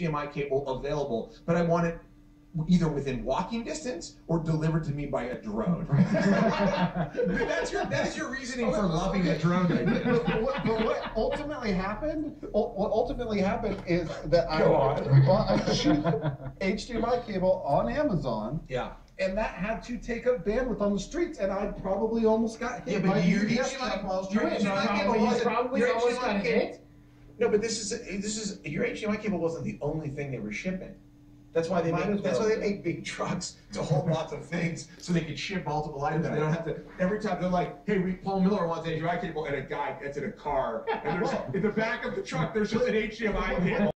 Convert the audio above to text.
HDMI cable available, but I want it either within walking distance or delivered to me by a drone. That is your reasoning for loving the drone idea. But what ultimately happened? What ultimately happened is that I bought a cheap HDMI cable on Amazon. Yeah. And that had to take up bandwidth on the streets, and I probably almost got hit. Yeah, but your HDMI No, but this is your HDMI cable wasn't the only thing they were shipping. That's why they make big trucks to hold lots of things so they can ship multiple items. They don't have to every time they're like, hey, Paul Miller wants an HDMI cable, and a guy gets in a car, and there's in the back of the truck there's just an HDMI cable.